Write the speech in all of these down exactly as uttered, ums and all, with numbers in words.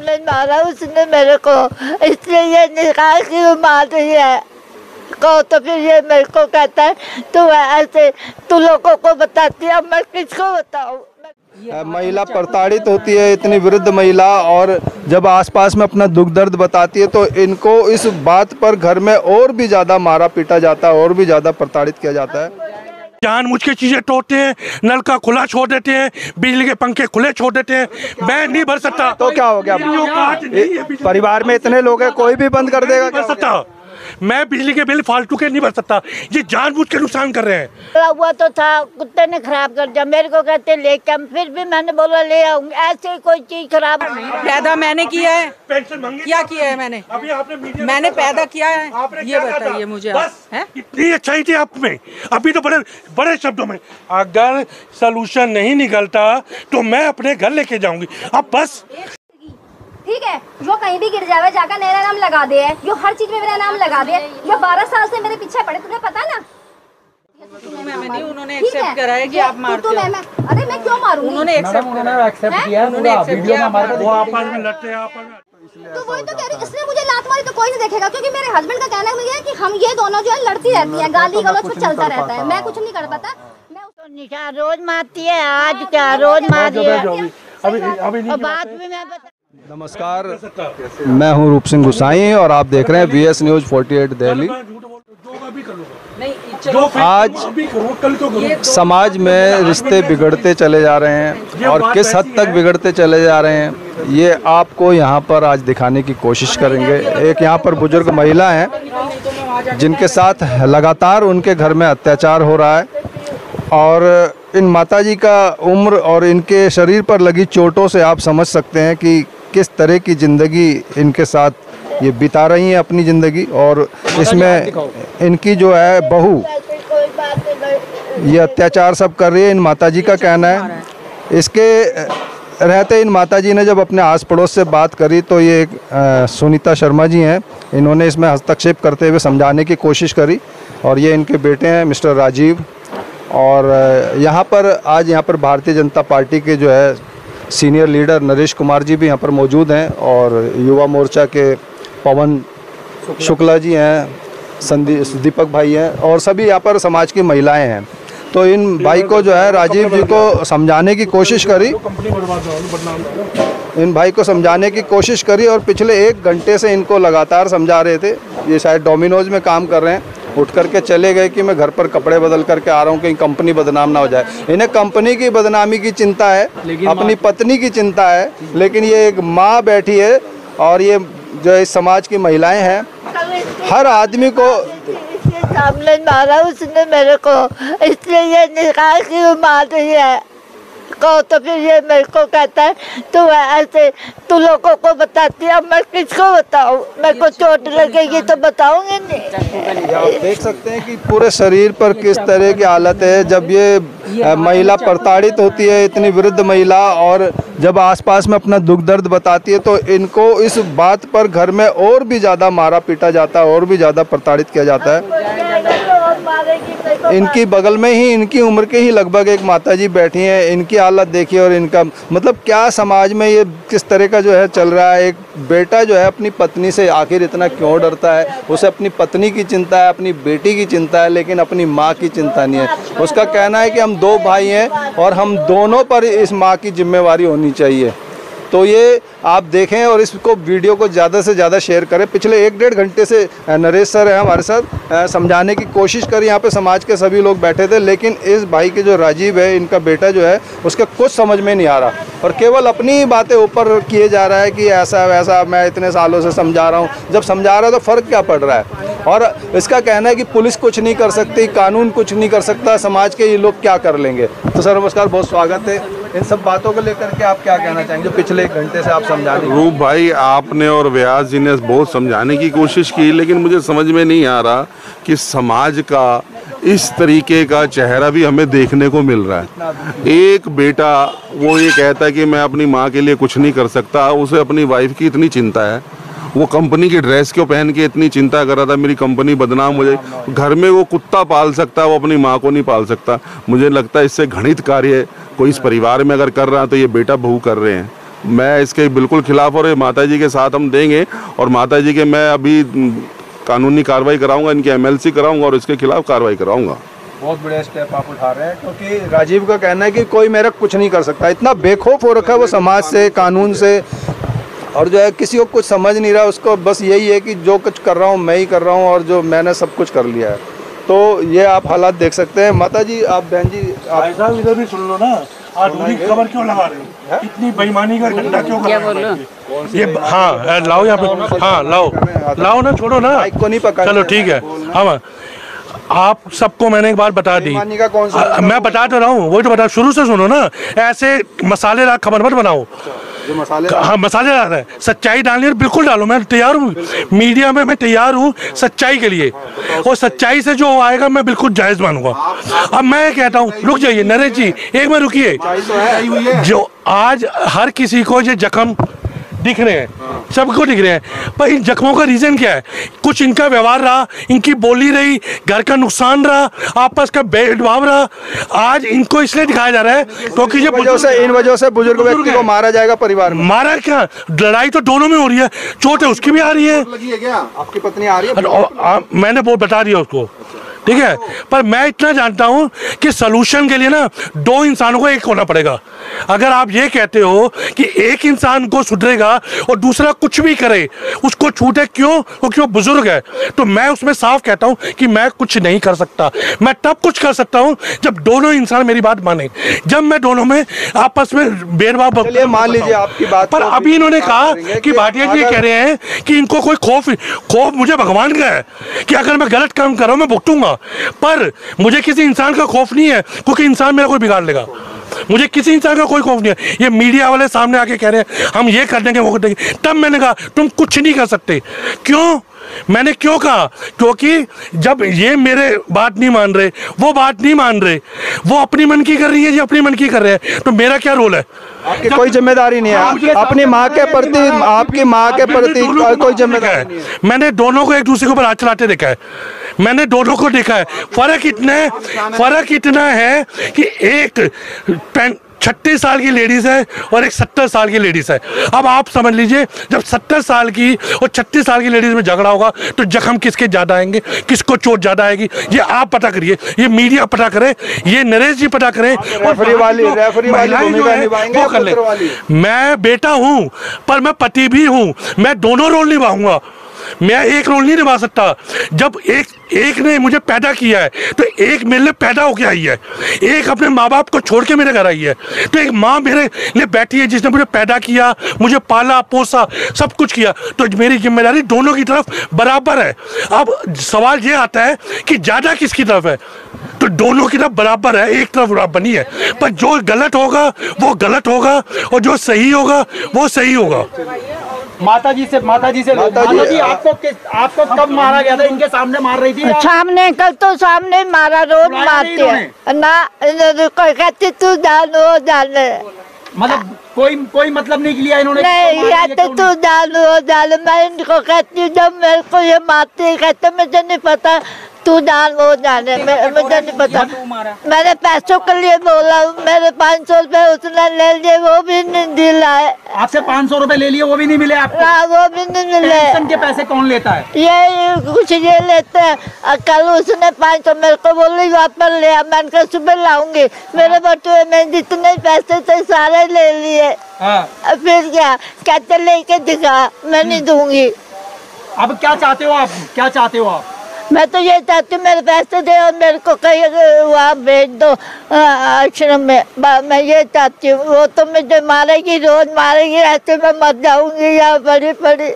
सामने मारा उसने मेरे को, इसलिए ये निकाल क्यों मार रही है को। तो फिर ये मेरे को कहता है तू ऐसे तू लोगों को बताती है, मैं किसको बताऊँ। महिला प्रताड़ित होती है, इतनी वृद्ध महिला, और जब आसपास में अपना दुख दर्द बताती है तो इनको इस बात पर घर में और भी ज़्यादा मारा पीटा जाता है और भी ज़्यादा प्रताड़ित किया जाता है। जानबूझ के चीजें तोड़ते हैं, नल का खुला छोड़ देते हैं, बिजली के पंखे खुले छोड़ देते हैं। मैं नहीं भर सकता तो क्या हो गया? परिवार में इतने लोग हैं, कोई भी बंद कर देगा? भर सकता मैं बिजली के बिल फालतू के नहीं भर सकता। ये जानबूझ के नुकसान कर रहे हैं। हुआ तो था, कुत्ते ने खराब कर दिया। मेरे को कहते लेके, फिर भी मैंने बोला ले आऊंगी। ऐसे कोई चीज खराब पैदा मैंने किया है, पेंशन मांगी क्या किया है मैंने? अभी आपने मैंने पैदा किया है, ये बताइए मुझे। है इतनी अच्छाई थी आप में, अभी तो बड़े बड़े शब्दों में। अगर सलूशन नहीं निकलता तो मैं अपने घर लेके जाऊंगी। अब बस ठीक है, जो कहीं भी गिर जावे जाकर मेरा नाम लगा दे, जो हर चीज में मेरा नाम लगा दे, जो बारह साल से मेरे पीछे पड़े, तुझे पता ना? नहीं, उन्होंने एक्सेप्ट करा है कि आप मारते हो। मैं, मैं, अरे मैं क्यों मारूंगी? उन्होंने एक्सेप्ट किया, एक्सेप्ट किया, उन्होंने एक्सेप्ट किया। वो आपस में लड़ते हैं, आपस में। तो वही तो कह रही, इसने मुझे लात मारी तो कोई नहीं देखेगा, क्योंकि मेरे हस्बैंड का कहना है कि हम ये दोनों जो है लड़ती रहती है, गाली गलौज कुछ चलता रहता है। मैं कुछ नहीं कर पाता। मैं उसको निशा रोज मारती है, आज क्या रोज मार रही है। अभी अभी नहीं बात में मैं बता। नमस्कार, मैं हूं रूप सिंह गुसाई और आप देख रहे हैं वी एस न्यूज अड़तालीस दिल्ली। आज समाज में रिश्ते बिगड़ते चले जा रहे हैं और किस हद तक बिगड़ते चले जा रहे हैं ये आपको यहाँ पर आज दिखाने की कोशिश करेंगे। एक यहाँ पर बुजुर्ग महिला हैं जिनके साथ लगातार उनके घर में अत्याचार हो रहा है, और इन माताजी का उम्र और इनके शरीर पर लगी चोटों से आप समझ सकते हैं कि किस तरह की ज़िंदगी इनके साथ ये बिता रही हैं अपनी ज़िंदगी। और इसमें इनकी जो है बहू ये अत्याचार सब कर रही है, इन माताजी का कहना है। इसके रहते इन माताजी ने जब अपने आस पड़ोस से बात करी तो ये एक सुनीता शर्मा जी हैं, इन्होंने इसमें हस्तक्षेप करते हुए समझाने की कोशिश करी। और ये इनके बेटे हैं मिस्टर राजीव। और यहाँ पर आज यहाँ पर भारतीय जनता पार्टी के जो है सीनियर लीडर नरेश कुमार जी भी यहाँ पर मौजूद हैं, और युवा मोर्चा के पवन शुक्ला जी हैं, संदी दीपक भाई हैं, और सभी यहाँ पर समाज की महिलाएं हैं। तो इन भाई को जो है राजीव जी को समझाने की कोशिश करी इन भाई को समझाने की कोशिश करी और पिछले एक घंटे से इनको लगातार समझा रहे थे। ये शायद डोमिनोज में काम कर रहे हैं, उठ करके चले गए कि मैं घर पर कपड़े बदल करके आ रहा हूँ, कहीं कंपनी बदनाम ना हो जाए। इन्हें कंपनी की बदनामी की चिंता है, अपनी पत्नी की चिंता है, लेकिन ये एक माँ बैठी है और ये जो इस समाज की महिलाएं हैं, हर आदमी को सामने मारा उसने मेरे को, इसलिए ये निकाल क्यों मार रही है को। तो फिर ये मेरे को कहता है तू ऐसे तू लोगों को बताती है, मैं किसको बताऊँ। मेरे को चोट लगेगी तो बताऊंगी नहीं। आप देख सकते हैं कि पूरे शरीर पर किस तरह की हालत है जब ये महिला प्रताड़ित होती है, इतनी वृद्ध महिला, और जब आसपास में अपना दुख दर्द बताती है तो इनको इस बात पर घर में और भी ज़्यादा मारा पीटा जाता है और भी ज़्यादा प्रताड़ित किया जाता है। इनकी बगल में ही इनकी उम्र के ही लगभग एक माताजी बैठी हैं, इनकी हालत देखिए। और इनका मतलब क्या समाज में ये किस तरह का जो है चल रहा है। एक बेटा जो है अपनी पत्नी से आखिर इतना क्यों डरता है, उसे अपनी पत्नी की चिंता है, अपनी बेटी की चिंता है, लेकिन अपनी माँ की चिंता नहीं है। उसका कहना है कि हम दो भाई हैं और हम दोनों पर इस माँ की जिम्मेवारी होनी चाहिए। तो ये आप देखें और इसको वीडियो को ज़्यादा से ज़्यादा शेयर करें। पिछले एक डेढ़ घंटे से नरेश सर हैं हमारे साथ, समझाने की कोशिश करी, यहाँ पे समाज के सभी लोग बैठे थे, लेकिन इस भाई के जो राजीव है, इनका बेटा जो है, उसका कुछ समझ में नहीं आ रहा और केवल अपनी ही बातें ऊपर किए जा रहा है कि ऐसा वैसा मैं इतने सालों से समझा रहा हूँ। जब समझा रहा है तो फ़र्क क्या पड़ रहा है। और इसका कहना है कि पुलिस कुछ नहीं कर सकती, कानून कुछ नहीं कर सकता, समाज के ये लोग क्या कर लेंगे। तो सर नमस्कार, बहुत स्वागत है। इन सब बातों को लेकर के आप क्या कहना चाहेंगे जो पिछले एक घंटे से आप समझा रहे हैं? रूप भाई, आपने और व्यास जी ने बहुत समझाने की कोशिश की, लेकिन मुझे समझ में नहीं आ रहा कि समाज का इस तरीके का चेहरा भी हमें देखने को मिल रहा है। एक बेटा वो ये कहता है कि मैं अपनी माँ के लिए कुछ नहीं कर सकता, उसे अपनी वाइफ की इतनी चिंता है। वो कंपनी की ड्रेस क्यों पहन के इतनी चिंता कर रहा था मेरी कंपनी बदनाम हो जाए। घर में वो कुत्ता पाल सकता है, वो अपनी माँ को नहीं पाल सकता। मुझे लगता है इससे घृणित कार्य कोई इस परिवार में अगर कर रहा है तो ये बेटा बहू कर रहे हैं। मैं इसके बिल्कुल खिलाफ और माता जी के साथ हम देंगे और माता जी के मैं अभी कानूनी कार्रवाई कराऊंगा, इनकी एमएलसी कराऊंगा और इसके खिलाफ कार्रवाई कराऊंगा। बहुत बड़े स्टेप आप उठा रहे हैं, क्योंकि राजीव का कहना है कि कोई मेरा कुछ नहीं कर सकता। इतना बेखौफ हो रखा है वो समाज से, कानून से, और जो है किसी को कुछ समझ नहीं रहा। उसको बस यही है कि जो कुछ कर रहा हूँ मैं ही कर रहा हूँ और जो मैंने सब कुछ कर लिया है। तो ये आप हालात देख सकते हैं। माता जी, आप बहन जी, आप साहब इधर भी सुन लो ना, आधुनिक खबर क्यों लगा रहे हो? इतनी बेईमानी का डंडा क्यों कर रहे हो? ये हाँ लाओ यहाँ पे, हाँ लाओ लाओ ना, छोड़ो ना, को नहीं पकड़। चलो ठीक है। हाँ, आप सबको मैंने एक बार बता दी, का कौन सा आ, मैं बता तो रहा हूँ, वही तो बता, शुरू से सुनो ना। ऐसे मसालेदार खबर मत बनाओ। जो मसाले हाँ मसालेदार है, सच्चाई डालनी है बिल्कुल डालो, मैं तैयार हूँ मीडिया में, मैं तैयार हूँ सच्चाई के लिए, और सच्चाई से जो आएगा मैं बिल्कुल जायज़ मानूंगा। अब मैं कहता हूँ, रुक जाइए नरेश जी, एक मिनट रुकिए। जो आज हर किसी को ये जख्म दिख रहे हैं, सबको दिख रहे हैं, पर इन जख्मों का रीजन क्या है? कुछ इनका व्यवहार रहा, इनकी बोली रही, घर का नुकसान रहा, आपस का भेदभाव रहा। आज इनको इसलिए दिखाया जा रहा है क्योंकि ये वजह से, इन वजह से बुजुर्ग व्यक्ति को मारा जाएगा परिवार में। मारा क्या, लड़ाई तो दोनों में हो रही है, चोट है उसकी भी आ रही है। आपकी पत्नी आ रही है? मैंने वो बता दिया उसको, ठीक है। पर मैं इतना जानता हूं कि सलूशन के लिए ना दो इंसानों को एक होना पड़ेगा। अगर आप ये कहते हो कि एक इंसान को सुधरेगा और दूसरा कुछ भी करे उसको छूटे, क्यों? क्योंकि वो बुजुर्ग है। तो मैं उसमें साफ कहता हूं कि मैं कुछ नहीं कर सकता। मैं तब कुछ कर सकता हूं जब दोनों इंसान मेरी बात माने, जब मैं दोनों में आपस में भेदभाव। चलिए मान लीजिए आपकी बात, पर अभी इन्होंने कहा कि भाटिया जी कह रहे हैं कि इनको कोई खौफ, खौफ मुझे भगवान का है कि अगर मैं गलत काम कर रहा हूं मैं भुगतूंगा, पर मुझे किसी इंसान का खौफ नहीं है, क्योंकि इंसान मेरा कोई बिगाड़ लेगा। मुझे किसी इंसान का कोई खौफ नहीं है। ये मीडिया वाले सामने आके कह रहे हैं हम ये कर देंगे वो कर देंगे, तब मैंने कहा तुम कुछ नहीं कर सकते। क्यों? मैंने क्यों कहा? क्योंकि जब ये मेरे बात नहीं मान रहे, वो बात नहीं मान रहे, वो अपनी मन की कर रही है, ये अपनी मन की कर रहे हैं, तो मेरा क्या रोल है? आपकी कोई जिम्मेदारी नहीं है अपनी माँ के प्रति, आपकी माँ के प्रति कोई जिम्मेदारी नहीं है। मैंने दोनों को एक दूसरे के ऊपर हाथ चलाते देखा है, मैंने दोनों को देखा है। फर्क इतना है, फर्क इतना है कि एक छत्तीस साल की लेडीज है और एक सत्तर साल की लेडीज है। अब आप समझ लीजिए, जब सत्तर साल की और छत्तीस साल की लेडीज में झगड़ा होगा तो जख्म किसके ज्यादा आएंगे, किसको चोट ज्यादा आएगी, ये आप पता करिए, ये मीडिया पता करे, ये नरेश जी पता करें, और रेफरी वाली रेफरी वाली भूमिका निभाएंगे वो कर ले। मैं बेटा हूं पर मैं पति भी हूं, मैं दोनों रोल निभाऊंगा। मैं एक रोल नहीं निभा सकता। जब एक एक ने मुझे पैदा किया है तो एक मेरे लिए पैदा होके आई है, एक अपने माँ बाप को छोड़ के मेरे घर आई है, तो एक माँ मेरे लिए बैठी है जिसने मुझे पैदा किया, मुझे पाला पोसा, सब कुछ किया, तो मेरी जिम्मेदारी दोनों की तरफ बराबर है। अब सवाल ये आता है कि ज़्यादा किसकी तरफ है, तो दोनों की तरफ बराबर है, एक तरफ बराबर नहीं है। पर जो गलत होगा वो गलत होगा और जो सही होगा वो सही होगा। माता जी से माता जी से माता जी, जी आपको आपको कब मारा गया था? इनके सामने मार रही थी? सामने, कल तो सामने मारा, रोज मारते हैं ना, कोई कहती तू जान वो जान, मतलब कोई कोई मतलब नहीं लिया इन्होंने? नहीं कहते तू जान वो जान। मैं इनको कहती हूँ, जब मेरे को ये मारते कहते मुझे नहीं पता, तू जान वो जाने, मुझे नहीं पता। मैंने पैसों के लिए बोला, मेरे पाँच सौ रुपए उसने ले लिए, वो भी नहीं दिलाए। आपसे पाँच सौ रुपए ले लिए, वो भी नहीं मिले आपको? हाँ वो भी नहीं मिले। पेंशन के पैसे कौन लेता है? ये कुछ ये लेते हैं। कल उसने पाँच सौ मेरे को बोली वापस ले आ, मैंने कहा सुबह लाऊंगी। मेरे बटुए में जितने पैसे थे सारे ले लिए। फिर क्या कहते लेके दिखा, मैं नहीं दूंगी। अब क्या चाहते हो आप, क्या चाहते हो आप? मैं तो ये चाहती हूँ मेरे पैसे दे और मेरे को कहीं वहाँ भेज दो आश्रम में, मैं ये चाहती हूँ। वो तो मुझे मारेगी, रोज मारेगी, ऐसे मैं मर जाऊंगी यहाँ बड़ी बड़ी।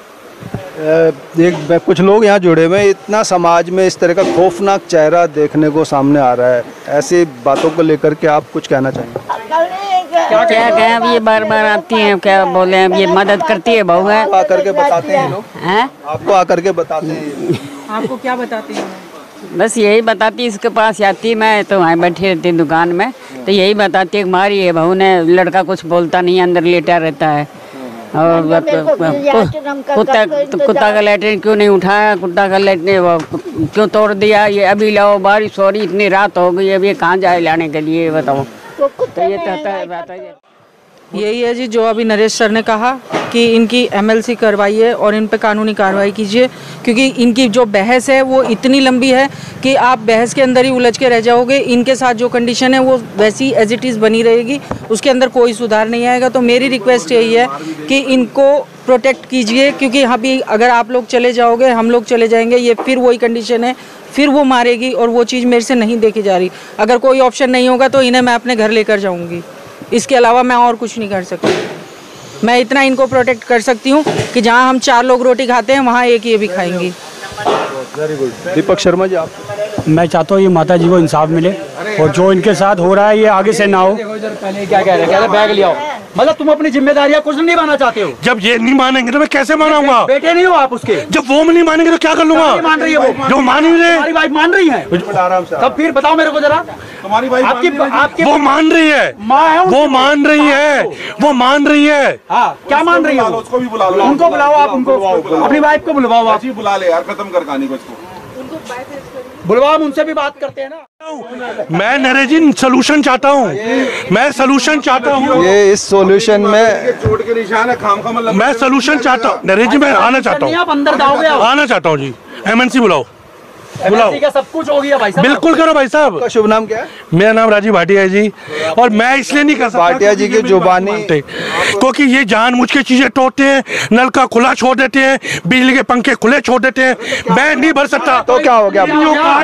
एक कुछ लोग यहाँ जुड़े हुए हैं, इतना समाज में इस तरह का खौफनाक चेहरा देखने को सामने आ रहा है, ऐसी बातों को लेकर के आप कुछ कहना चाहेंगे? क्या क्या कहें, अब ये बार बार आती हैं, क्या बोले, अब ये मदद करती है बहू है, आकर के बताते हैं लोग हैं, आपको आकर के बताते हैं। आपको क्या बताती हैं? बस यही बताती, इसके पास आती, मैं तो वहाँ बैठी रहती दुकान में, तो यही बताती है मारी है बहू ने, लड़का कुछ बोलता नहीं, अंदर लेटा रहता है, और कुत्ता कुत्ता का लेटरिन क्यों नहीं उठाया, कुत्ता का लेटरिन क्यों तोड़ दिया, ये अभी लाओ, बारिश हो रही, इतनी रात हो गई, अभी कहाँ जाए लाने के लिए, बताओ। तो ये कहता है बात है। यही है जी जो अभी नरेश सर ने कहा कि इनकी एमएलसी करवाइए और इन पे कानूनी कार्रवाई कीजिए, क्योंकि इनकी जो बहस है वो इतनी लंबी है कि आप बहस के अंदर ही उलझ के रह जाओगे। इनके साथ जो कंडीशन है वो वैसी एज इट इज़ बनी रहेगी, उसके अंदर कोई सुधार नहीं आएगा। तो मेरी रिक्वेस्ट यही है कि इनको प्रोटेक्ट कीजिए, क्योंकि यहाँ भी अगर आप लोग चले जाओगे, हम लोग चले जाएंगे, ये फिर वही कंडीशन है, फिर वो मारेगी और वो चीज़ मेरे से नहीं देखी जा रही। अगर कोई ऑप्शन नहीं होगा तो इन्हें मैं अपने घर लेकर जाऊँगी, इसके अलावा मैं और कुछ नहीं कर सकती। मैं इतना इनको प्रोटेक्ट कर सकती हूँ कि जहाँ हम चार लोग रोटी खाते हैं वहाँ एक ये भी खाएंगी। Very good. दीपक शर्मा जी, आप? मैं चाहता हूँ ये माता जी को इंसाफ मिले और जो इनके साथ हो रहा है ये आगे से ना हो। पहले क्या कह रहे हैं, बैग ले आओ, मतलब तुम अपनी जिम्मेदारियाँ कुछ नहीं मानना चाहते हो। जब ये नहीं मानेंगे तो मैं कैसे मानाऊंगा? बेटे नहीं हो आप उसके। जब वो नहीं मानेंगे तो क्या कर लूंगा? मान रही है वो, जो मान ही रहे, हमारी वाइफ मान रही है, तब फिर बताओ मेरे को जरा। तुम्हारी वाइफ आपकी आपकी वो मान रही है, माँ है, वो मान रही है, वो मान रही है। हाँ, क्या मान रही है? उसको भी बुला लो, उनको बुलाओ, आप उनको, अपनी वाइफ को बुलवाओ, आप बुला ले यार, खत्म कर कहानी को इसको। बुलवाओ, उनसे भी बात करते हैं ना। मैं नरेश जी सलूशन चाहता हूँ, मैं सलूशन चाहता हूँ। ये इस सॉल्यूशन में चोट के निशान है, खाम खाम लग। मैं सलूशन चाहता हूँ नरेश जी, मैं आना चाहता हूँ, आप अंदर जाओगे, आना चाहता हूँ जी। एमएनसी बुलाओ, बुलाओ, का सब कुछ हो गया भाई साहब। बिल्कुल करो भाई साहब। का शुभ नाम क्या है? मेरा नाम राजीव भाटिया है जी, और मैं इसलिए नहीं कर सकता भाटिया जी की जुबानी, क्योंकि ये जानबूझ के चीजें तोड़ते हैं, नल का खुला छोड़ देते हैं, बिजली के पंखे खुले छोड़ देते हैं। मैं नहीं भर सकता। तो क्या हो गया?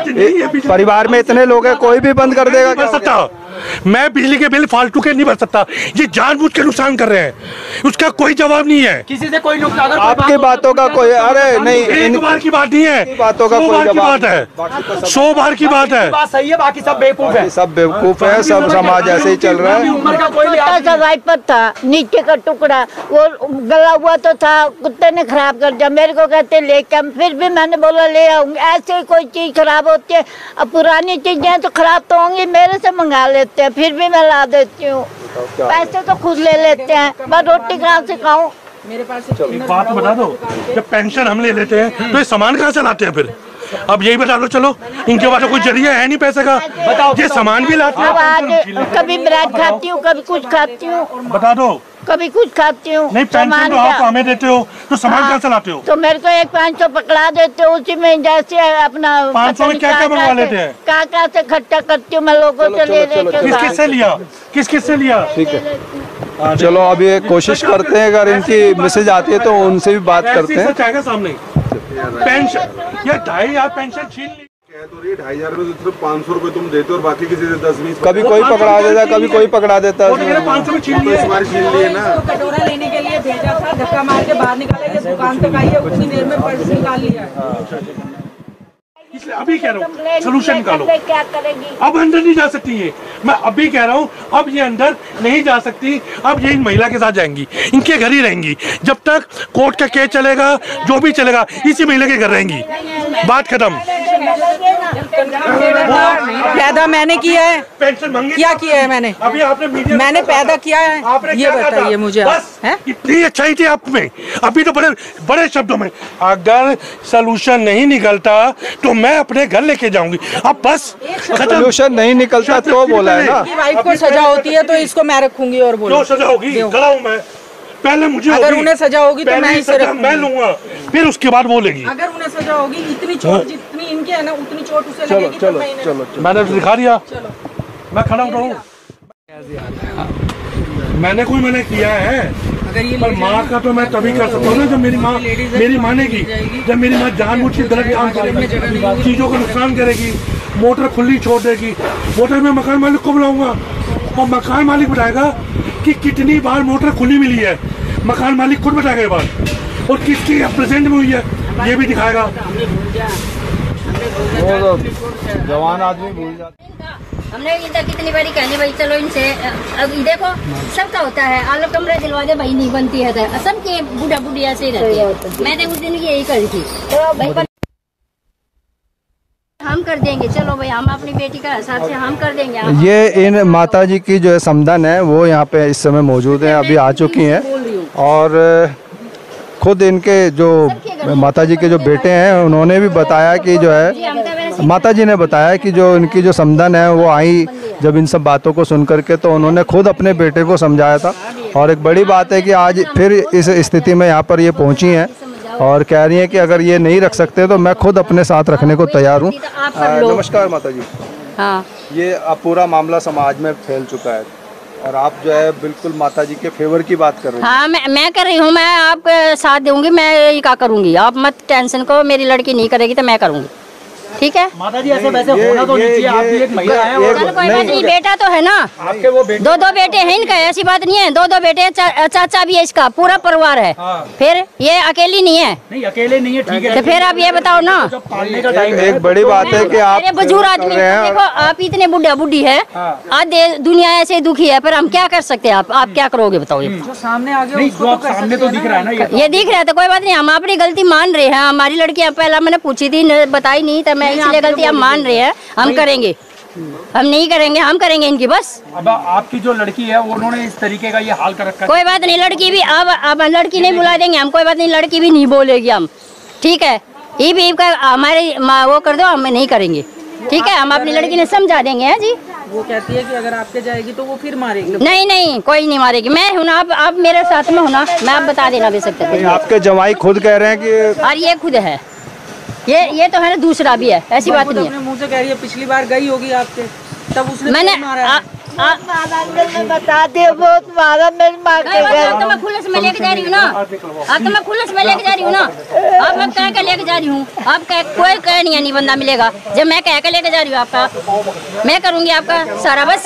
परिवार में इतने लोग हैं, कोई भी बंद कर देगा? भर सकता मैं बिजली के बिल फालतू के नहीं भर सकता। ये जानबूझ के नुकसान कर रहे हैं, उसका कोई जवाब नहीं है। किसी से कोई नुकसान, आपकी बातों का कोई, अरे नहीं, एक बार की बात नहीं है, बातों का कोई जवाब है, सौ बार की बात है। बात सही है, बाकी सब बेवकूफ है, सब बेवकूफ है, सब समाज ऐसे ही चल रहा है। उम्र का कोई छोटा सा वाइपर था, नीचे का टुकड़ा वो गला हुआ तो था, कुत्ते ने खराब कर दिया। मेरे को कहते लेके, फिर भी मैंने बोला ले आऊंगी। ऐसे ही कोई चीज खराब होती है, अब पुरानी चीजें तो खराब तो होंगी, मेरे से मंगा लेते हैं, फिर भी मैं ला देती हूँ। पैसे तो खुद ले लेते हैं, मैं रोटी कहाँ से खाऊं? मेरे पास एक बात बता दो, जब पेंशन हम ले लेते हैं तो ये सामान कहाँ से लाते हैं फिर? अब यही बता दो, चलो इनके पास कोई जरिया है नहीं पैसे का, बताओ। ये सामान भी लाते हैं। अब आज कभी ब्रेड खाती हूँ, कभी कुछ खाती हूँ, बता दो। कभी कुछ खाती हूँ। नहीं, पेंशन तो आप हमें देते हो, तो सामान कहाँ से लाते हो? तो मेरे को एक पाँच सौ पकड़ा देते हो, उसी में जैसे अपना पाँच सौ में क्या क्या मंगवा लेते हैं? काका से खर्चा करती हूँ मैं, लोगों से ले लेके। किस किस से लिया, किस किस से लिया? ठीक है, चलो अभी एक कोशिश करते हैं, अगर इनकी मैसेज आती है तो उनसे भी बात करते हैं। सामने पेंशन या ढाई हजार पेंशन छीन ली, ढाई हजार में सिर्फ पाँच सौ रुपए तुम देते हो और बाकी किसी से दस बीस। कभी कोई पकड़ा देता, कभी कोई पकड़ा देता। पाँच सौ में छीन लिए, छीन लिए ना। कटोरा लेने के लिए भेजा था, धक्का मार के बाहर निकाला, ये दुकान तक आई है, उतनी देर में पर्स निकाल लिया। इसलिए अभी कह रहा हूँ सोल्यूशन निकालो। क्या करेगी? अब अंदर नहीं जा सकती है, मैं अभी कह रहा हूँ, अब ये अंदर नहीं जा सकती। अब ये इन महिला के साथ जाएंगी, इनके घर ही रहेंगी जब तक कोर्ट का केस चलेगा, जो भी चलेगा इसी महिला के घर रहेंगी, बात खत्म। पैदा मैंने किया है, पेंशन मांगी क्या किया है मैंने? अभी आपने मीडिया मैंने पैदा किया है, आपने ये बताइए मुझे। बस इतनी अच्छाई थी आप में, अभी तो बड़े बड़े शब्दों में। अगर सोल्यूशन नहीं निकलता तो मैं अपने घर लेके जाऊंगी, अब बस सोल्यूशन नहीं निकलता तो बोला है ना। वाइफ को सजा होती है तो इसको मैं रखूंगी और बोलो सजा होगी, खड़ा हूँ मैं, पहले मुझे अगर उन्हें सजा होगी तो मैं इसे रखूंगी, मैं लूंगा, फिर उसके बाद वो लेगी। अगर उन्हें सजा होगी, इतनी चोट जितनी इनके है ना उतनी चोट उसे चलो लगेगी। चलो तो मैं चलो चलो मैंने दिखा दिया, मैं खड़ा हूँ। मैंने कोई मैंने किया है, पर माँ का तो मैं तभी कर सकता हूँ ना जब मेरी माँ मेरी मानेगी, जब मेरी माँ जानबूझ के गलत काम करेगी, चीजों का नुकसान करेगी, मोटर खुली छोड़ देगी। मोटर में मकान मालिक को बुलाऊंगा और मकान मालिक बताएगा कि कितनी बार मोटर खुली मिली है, मकान मालिक खुद बताएगा ये बात, और किसकी प्रेजेंट में हुई है ये भी दिखाएगा। जवान आदमी भूल जाते। हमने इधर कितनी बारी कहने भाई चलो इनसे, अब देखो सबका होता है, आलो कमरे दिलवा दे भाई नहीं बनती है, सबके बूढ़ा बुढ़ी ऐसे ही रहती है। मैंने उस दिन यही करी थी, भाई हम कर देंगे, चलो भाई हम अपनी बेटी का हिसाब से हम कर देंगे। ये इन माता जी की जो है समधन है वो यहाँ पे इस समय मौजूद है, अभी आ चुकी हैं, और खुद इनके जो माता जी के जो बेटे हैं उन्होंने भी बताया कि जो है, माता जी ने बताया कि जो इनकी जो समधन है वो आई जब इन सब बातों को सुन करके, तो उन्होंने खुद अपने बेटे को समझाया था और एक बड़ी बात है कि आज फिर इस स्थिति में यहाँ पर ये पहुँची हैं और कह रही हैं कि अगर ये नहीं रख सकते तो मैं खुद अपने साथ रखने को तैयार हूँ। नमस्कार माता जी। हाँ, ये अब पूरा मामला समाज में फैल चुका है और आप जो है बिल्कुल माता जी के फेवर की बात कर रहे हैं। हाँ, मैं मैं कर रही हूँ, मैं आपके साथ दूंगी, मैं ये क्या करूँगी, आप मत टेंशन को, मेरी लड़की नहीं करेगी तो मैं करूँगी, ठीक है माता जी। ऐसे वैसे होना तो नहीं चाहिए, आप भी एक महिला हैं और चलो कोई बात नहीं, बेटा तो है ना, आपके वो बेटे दो दो बेटे हैं इनका, ऐसी बात नहीं है, दो दो बेटे, चा, चाचा भी है इसका, पूरा परिवार है। हाँ। फिर ये अकेली नहीं है, नहीं अकेले नहीं है, ठीक है, तो फिर आप ये बताओ ना। जब पालने का टाइम है। एक बड़ी बात है कि आप अरे बुजुर्ग आदमी देखो, आप इतने बुढ़ा बुढ़ी है, आज दुनिया ऐसे दुखी है, पर हम क्या कर सकते हैं, आप आप क्या करोगे बताओ। ये जो सामने आ गया नहीं, उसको जो तो आप सामने तो दिख रहा है ना, ये ये दिख रहा है तो कोई बात नहीं, हम अपनी गलती मान रहे हैं। हमारी लड़की पहला मैंने पूछी थी, न- बताई नहीं, तो मैं इसलिए गलती हम मान रहे हैं, हम करेंगे, हम नहीं करेंगे, हम करेंगे इनकी बस। अब आपकी जो लड़की है उन्होंने इस तरीके का ये हाल कर रखा है। कोई बात नहीं, लड़की भी अब अब लड़की नहीं बुला देंगे हम, कोई बात नहीं, लड़की भी नहीं बोलेगी हम, ठीक है। ई भी का हमारे माँ वो कर दो, हम नहीं करेंगे, ठीक है, हम अपनी लड़की ने समझा देंगे। हैं जी, वो कहती है कि अगर आपके जाएगी तो वो फिर मारेगी। नहीं नहीं, कोई नहीं मारेगी, मैं हूँ ना, आप आप मेरे साथ में हो ना, मैं आप बता देना भी सकते नहीं, आपके जवाई खुद कह रहे हैं कि और ये खुद है, ये ये तो है ना, दूसरा भी है, ऐसी बात नहीं है। अपने मुंह से कह रही है पिछली बार गई होगी आपके, तब उसने मैंने क्यों मारा है? आ, आ, मैंने बता दिया, बहुत मारा, मेरी माँ के घर। अब तो मैं खुलस में लेके जा रही हूँ ना, अब तो मैं खुलस में लेके जा रही हूँ ना, अब मैं कह के लेके जा रही हूँ, अब कह कोई कह नहीं है, नहीं बंदा मिलेगा, जब मैं कह के लेके जा रही हूँ आपका, मैं करूँगी आपका सारा, बस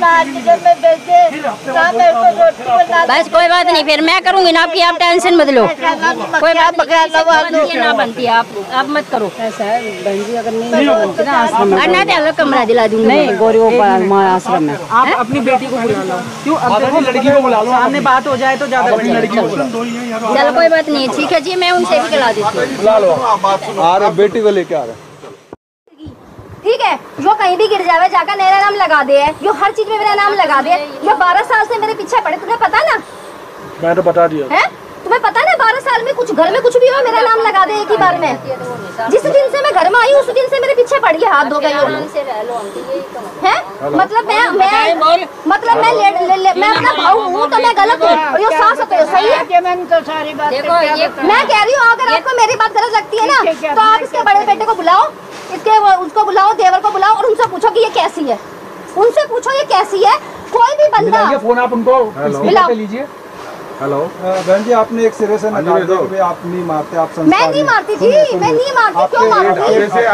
बस कोई बात नहीं, फिर मैं करूँगी ना आपकी, आप टेंशन मत लो, कोई बात नहीं, ना बनती है, आप आप मत करो ऐसा है बहन जी, अगर नहीं ना अलग कमरा दिला दूँगी, नहीं गौरी आश्रम में। आप अपनी बेटी को बुला लो, क्यों अब देखो लड़की को बुला लो, सामने बात हो जाए तो ज्यादा बढ़िया। चलो कोई बात नहीं, ठीक है जी, मैं उनसे भी खिला देती हूँ। बुला लो, आ रहे बेटी को लेके आ रहे। ठीक है, जो कहीं भी गिर जावे जाकर मेरा नाम लगा दे, जो हर चीज में मेरा नाम लगा दे, जो बारह साल से मेरे पीछे पड़े, तुम्हें पता ना? मैं तो बता दिया है, तुम्हें पता ना, बारह साल में कुछ घर में कुछ भी हो मेरा नाम लगा दे एक ही बार में। जिस दिन से मैं घर में आई उस दिन से मेरे पीछे पड़ गया, हाथ धो गई है, मतलब मैं मैं मतलब मैं ले, ले, ले, मैं अपना भाऊ हूँ तो मैं गलत हूँ, और ये सास होते सही है। मैं कह रही हूँ अगर आपको मेरी बात गलत लगती है ना, तो आप इसके बड़े बेटे को बुलाओ, इसके उसको बुलाओ, देवर को बुलाओ, और उनसे पूछो कि ये कैसी है, उनसे पूछो ये कैसी है। कोई भी बंदा फोन आप उनको मिलाओ, लीजिए। हेलो बहन जी, आपने एक सिरे से निकाल दिया कि आप नहीं मारते, आप मैं नहीं मारती जी, मैं नहीं मारती, क्यों मारूंगी?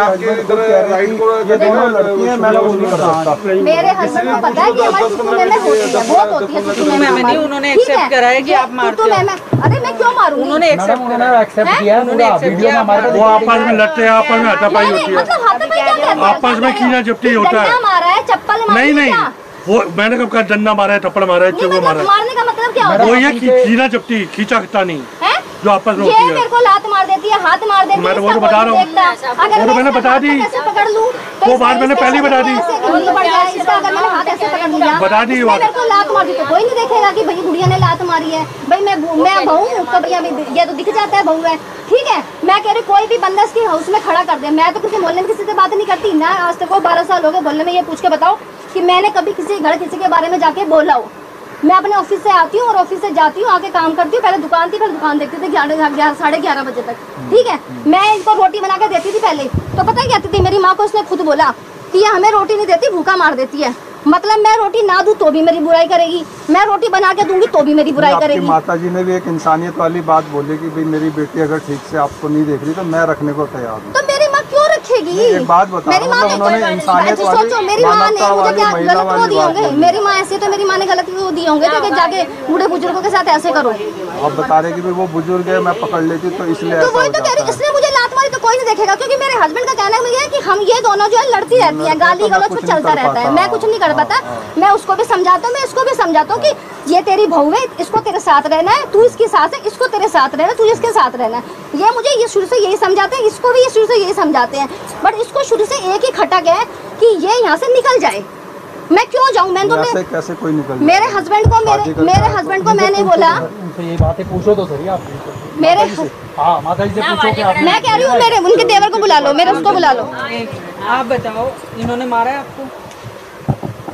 ये दोनों लड़की हैं, मैं लोग नहीं कर सकता। मेरे हस्बैंड को पता है कि हमारी सुकून में होती है, बहुत होती है सुकून में हमारी। उन्होंने एक्सेप्ट करा है कि आप मारते हो। अरे मैं क्यों मारूंगी? उन्होंने एक्सेप्ट उन्होंने एक्सेप्ट किया, उन्होंने एक्सेप्ट किया, वो आपस में लड़ते हैं, आपस में हाथापाई होती है, मतलब हाथापाई क्या कहते हैं? आपस में कीना झपटी होता है। मारा है, चप्पल नहीं नहीं, वो मैंने कब कहा डंडा मारा है, थप्पड़ मारा है, चुगो मारा है, मारने का मतलब क्या होता है? वो ये कीना झपटी, खींचा खींचा नहीं है जो आपस में ये होती है। मेरे को लात मार देती है, हाथ मार देती है, मैं तो वो इसका तो बता कोई रहा हूँ। देखता। अगर वो तो मैं मैंने इसका बता हाथ दी। ऐसे पकड़ लूं, तो वो इसका- बात मैंने इसका पहले बता दी। ऐसे गिल्ली पड़ जाए, इसका अगर मैंने हाथ ऐसे पकड़ लिया, बता दी इसने बात। मेरे को लात मार दी तो कोई नहीं देखेगा कि भाई गुड़िया ने लात मारी है, भाई मैं मैं बहू हूँ, तो भैया ये तो दिख जाता है बहू है, ठीक है। मैं कह रही कोई भी बंदा इसके हाउस में खड़ा कर दे, मैं तो किसी मोहल्ले में किसी से बात नहीं करती ना, आज तक वो बारह साल हो गए बोलने में। ये पूछ के बताओ कि मैंने कभी किसी घर किसी के बारे में जाके बोला हो? मैं अपने ऑफिस से आती हूँ और ऑफिस से जाती हूँ, आके काम करती हूँ, पहले दुकान थी, फिर दुकान देखती थी ग्यारह साढ़े ग्यारह बजे तक, ठीक है। मैं इनको रोटी बना के देती थी पहले, तो पता क्या कहती थी मेरी माँ को, उसने खुद बोला कि ये हमें रोटी नहीं देती, भूखा मार देती है। मतलब मैं रोटी ना दूं तो भी मेरी बुराई करेगी, मैं रोटी बना के दूंगी तो भी मेरी बुराई आपकी करेगी। माता जी ने भी एक इंसानियत वाली बात बोली कि भाई मेरी बेटी अगर ठीक से आपको नहीं देख रही तो मैं रखने को तैयार हूँ। तो मेरी माँ क्यों रखेगी? एक बात बता मेरी माँ रहा हूँ, उन्होंने इंसानियत अच्छा, सोचो वाली, मेरी माँ ने मानवता मुझे वाली, क्या महिला गलत वो वाली दिए बात होंगे? बोली। मेरी माँ ऐसी, तो मेरी माँ ने गलत वो दिए होंगे कि जाके बूढ़े बुजुर्गों के साथ ऐसे करो। आप बता रहे कि भाई वो बुजुर्ग है, मैं पकड़ लेती तो इसलिए तो ऐसा वही हो तो कह जाता रही, है। इसने मुझे लात मारी तो कोई नहीं देखेगा, क्योंकि मेरे हस्बैंड का कहना है कि हम ये दोनों जो है लड़ती रहती है, गाली गलौज में चलता रहता है। मैं कुछ नहीं कर पाता, मैं उसको भी समझाता हूँ, मैं इसको भी समझाता हूँ कि ये तेरी बहू है, इसको तेरे साथ रहना है, तू इसकी सास है, इसको तेरे साथ रहना है, तू इसके साथ रहना है। ये मुझे ये शुरू से यही समझाते हैं, इसको भी ये शुरू से यही समझाते हैं, बट इसको शुरू से एक ही खटक है कि ये यहाँ से निकल जाए। मैं क्यों जाऊँ? मैं तो ऐसे कैसे कोई निकल मेरे हस्बैंड को मेरे मेरे हस्बैंड को मैंने बोला, उनसे ये बातें पूछो तो सही आप। मेरे हाँ माता जी से पूछो कि आप। मैं कह रही हूँ मेरे उनके देवर को बुला लो, मेरे उसको बुला लो। आप बताओ, इन्होंने मारा है आपको?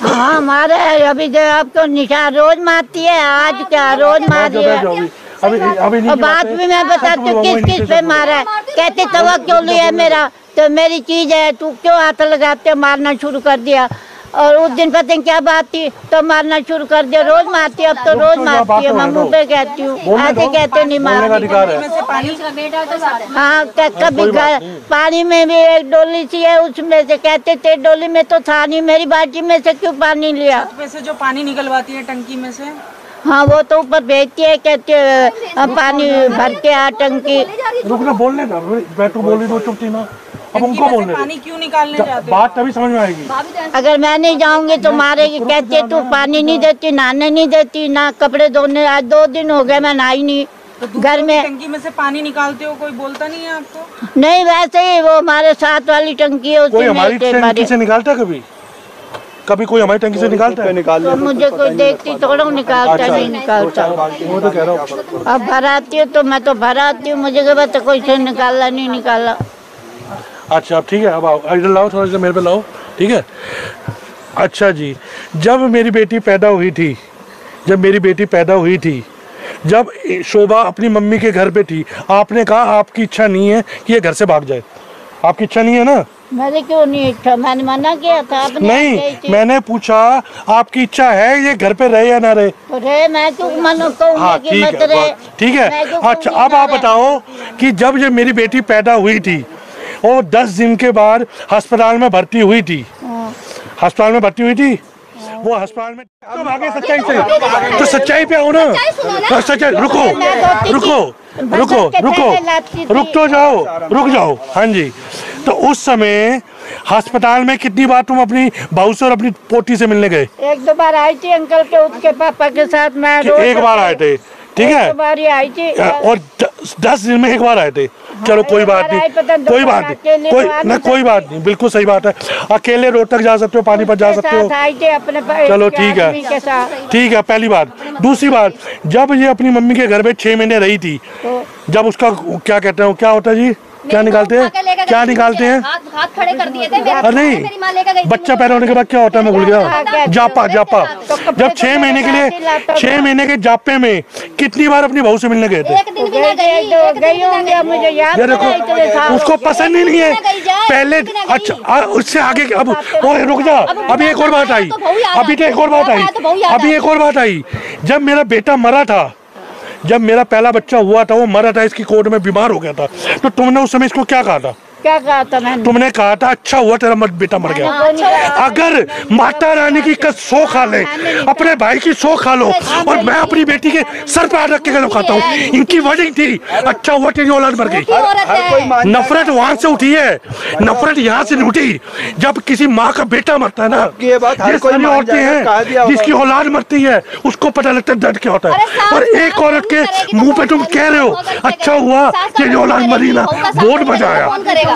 हाँ मारा है। अभी जो आपको निशान रोज मारती है, आज क्या रोज मार रही है। अभी अभी नहीं बात भी मैं बताती हूँ किस किस पे मारा है। कहते तवा क्यों लिया मेरा, तो मेरी चीज है, तू क्यों हाथ लगाते, मारना शुरू कर दिया। और उस दिन पता नहीं क्या बात थी तो मारना शुरू कर दिया। रोज मारती है, अब तो रोज मारती है। मैं मुँह पे कहती हूँ, ऐसे कहते नहीं मारती। हाँ कभी पानी में भी एक डोली सी है, उसमें से कहते थे डोली में तो था नहीं, मेरी बाल्टी में से क्यों पानी लिया। से जो पानी निकलवाती है टंकी में से, हाँ वो तो ऊपर भेजती है, कहते पानी भर के आ टंकी। रुकना बोलने ना, मैं तो बोल रही हूँ चुप थी ना, अब उनको बोलने पानी क्यों निकालने जाते? बात तभी समझ में आएगी। अगर मैं नहीं जाऊंगी तो मारेगी। कहती है तू पानी नहीं देती, नहाने नहीं देती, ना कपड़े धोने। आज दो दिन हो गए मैं नहाई नहीं। तो घर में टंकी में से पानी निकालते हो, कोई बोलता नहीं है आपको? नहीं वैसे ही वो हमारे साथ वाली टंकी है, कोई हमारी टंकी से निकालता है कभी? कभी कोई हमारी टंकी से निकालता है? तो मुझे कोई देखती थोड़ा निकालता, नहीं निकालता। वो तो कह रहा हूँ अब भर आती हूँ तो मैं तो भर आती हूँ, मुझे क्या पता कोई से निकाला नहीं निकाला। अच्छा अब ठीक है, अब आओ इधर लाओ, थोड़ा सा मेरे पे लाओ, ठीक है। अच्छा जी, जब मेरी बेटी पैदा हुई थी जब मेरी बेटी पैदा हुई थी जब शोभा अपनी मम्मी के घर पे थी, आपने कहा आपकी इच्छा नहीं है कि ये घर से भाग जाए। आपकी इच्छा नहीं है ना? मैंने क्यों नहीं इच्छा, मैंने मना किया था। अपने नहीं, मैंने पूछा आपकी इच्छा है ये घर पे रहे या ना रहे? तो रहे, मैं क्यों मना कहूँगी हाँ, कि मत है, रहे। ठीक है। अच्छा अब आप बताओ कि जब ये मेरी बेटी पैदा हुई थी और दस दिन के बाद अस्पताल में भर्ती हुई थी, अस्पताल में भर्ती हुई थी वो अस्पताल में, तो आगे सच्चाई से तो सच्चाई पे आओ ना, तो सच्चाई। रुको रुको रुको रुको रुक तो जाओ, रुक जाओ। हाँ जी, तो उस समय अस्पताल में कितनी बार तुम अपनी बहू से और अपनी पोती से मिलने गए? एक दो बार आई थी अंकल के, उसके पापा के साथ मैं एक बार आए थे, ठीक है, बार ही आई थी। और दस दिन में एक बार आए थे। चलो कोई बात नहीं, कोई बात नहीं, कोई ना कोई बात नहीं, बिल्कुल सही बात है। अकेले रोड तक जा सकते हो, पानीपत जा सकते हो। चलो ठीक है, ठीक है, पहली बात। दूसरी बात, जब ये अपनी मम्मी के घर में छह महीने रही थी, जब उसका क्या कहते हैं, क्या होता है जी, क्या निकालते हैं, क्या निकालते हैं? हाथ खड़े कर दिए थे। अरे नहीं, बच्चा पैदा होने के बाद क्या होता है, मैं भूल गया। जापा जापा जब छह महीने के लिए छह महीने के जापे में कितनी बार अपनी बहू से मिलने गए थे? एक दिन भी ना गई, गई होंगी, मुझे याद देखो उसको पसंद ही नहीं है पहले। अच्छा उससे आगे अब रुक जा, अभी एक और बात आई, अभी तो एक और बात आई, अभी एक और बात आई। जब मेरा बेटा मरा था, जब मेरा पहला बच्चा हुआ था, वो मरा था, इसकी कोर्ट में बीमार हो गया था, तो तुमने उस समय इसको क्या कहा था? क्या कहा था मैंने? तुमने कहा था अच्छा हुआ तेरा मत बेटा मर गया। अगर माता रानी की कस सौ खा ले, अपने भाई की सौ खा लो, और मैं अपनी बेटी के सर पे हाथ रख के कसम खाता हूँ, इनकी वर्डिंग थी अच्छा हुआ तेरी औलाद मर गई। नफरत वहाँ से उठी है, नफरत यहाँ से नहीं उठी। जब किसी माँ का बेटा मरता है ना, ये सभी औरतें हैं जिसकी औलाद मरती है उसको पता लगता है दर्द क्या होता है। और एक औरत के मुँह पे तुम कह रहे हो अच्छा हुआ तेरी औलाद मरी ना, बहुत मजा आया।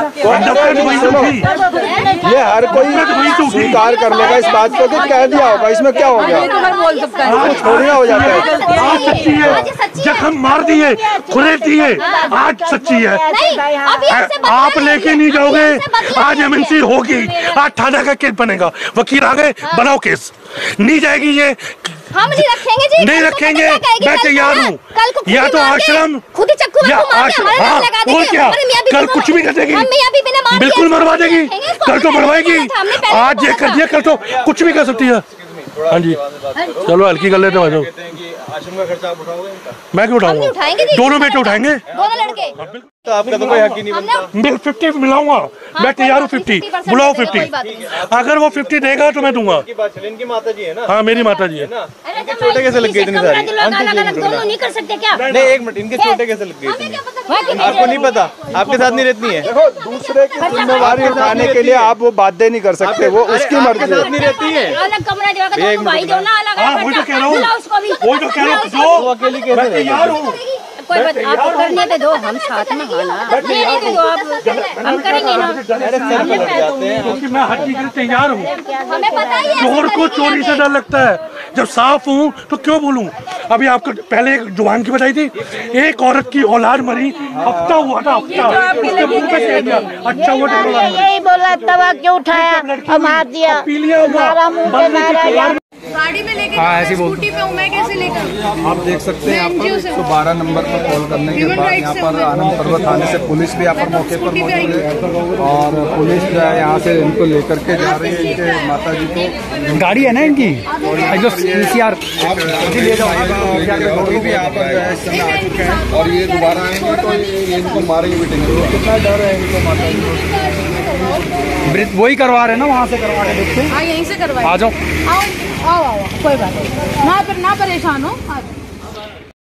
ये हर कोई स्वीकार कर लेगा इस बात को कि कह दिया होगा, इसमें क्या हो गया, छोड़िया हो जाता है। आज सच्ची है, जख्म मार दिए, खुले दिए, आज सच्ची है। आप लेके नहीं जाओगे, आज एमएनसी होगी, आज थाना का केस बनेगा, वकील आ गए बनाओ केस, नहीं जाएगी ये, हम नहीं रखेंगे जी, नहीं रखेंगे, मैं तैयार हूँ। या तो आश्रम खुद ही चक्कू या आश्रम, हाँ और क्या, कल कुछ भी कर देगी, बिल्कुल मरवा देगी, कल तो मरवाएगी, आज ये कर दिया कल तो कुछ भी कर सकती है। हाँ जी, चलो हल्की कर लेते हैं। आश्रम का खर्चा आप उठाओगे? मैं क्यों उठाऊंगा, दोनों बेटे उठाएंगे, दोनों लड़के। तो आपका तो कोई हक ही नहीं बनता। फिफ्टी मिलाऊंगा, मैं तैयार हूँ, फिफ्टी बुलाओ, फिफ्टी अगर वो फिफ्टी देगा तो मैं दूंगा। इनकी माता जी है ना? हाँ मेरी माता जी है। छोटे कैसे लग गए इतनी सारी? नहीं कर सकते क्या? नहीं एक मिनट, इनके छोटे कैसे लग गए? आपको नहीं पता, आपके साथ नहीं रहती है। देखो दूसरे की जिम्मेवारी उठाने के लिए आप वो बाध्य नहीं कर सकते, वो उसकी मर्जी नहीं रहती है। अलग कमरा देगा, भाई दो ना अलग अलग, वही तो कह रहा हूँ, वही तो कह रहा हूँ, जो अकेली कैसे तैयार हूँ, कोई बात आप करने तो दो, हम साथ में हैं ना, देने तो दो आप, हम करेंगे ना। क्योंकि मैं हर चीज के लिए तैयार हूँ। हमें पता ही है चोर को चोरी से डर लगता है, जब साफ हूँ तो क्यों बोलूँ। अभी आपको पहले एक जुबान की बताई थी, एक औरत की औलाद मरी, हफ्ता हुआ था, हफ्ता उसके मुंह पे से गया। अच्छा वो यही बोला, तवा क्यों उठाया, मार दिया, मारा मुंह पे मारा। गाड़ी में लेके हाँ, ऐसी बोल- स्कूटी पे हूँ मैं, कैसे लेकर? आप देख सकते हैं यहाँ पर एक सौ बारह नंबर पर कॉल करने के बाद यहाँ पर आनंद पर्वत थाने से पुलिस भी यहाँ पर मौके पर मौजूद है और पुलिस जो है यहाँ से इनको लेकर के जा रही है, इनके माता जी को। गाड़ी है ना इनकी जो पीसीआर ले जाओ, कोई भी यहाँ पर जो है इस समय आ चुके हैं और ये दोबारा आएंगे तो ये इनको मारेंगे पीटेंगे। तो कितना डर है इनको माता जी को। वही करवा रहे हैं ना, वहाँ से करवा के देखते हैं। हाँ यहीं से करवाइए। आ जाओ आओ आओ आओ, कोई बात नहीं, ना ना परेशान हो।